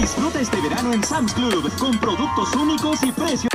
Disfruta este verano en Sam's Club con productos únicos y precios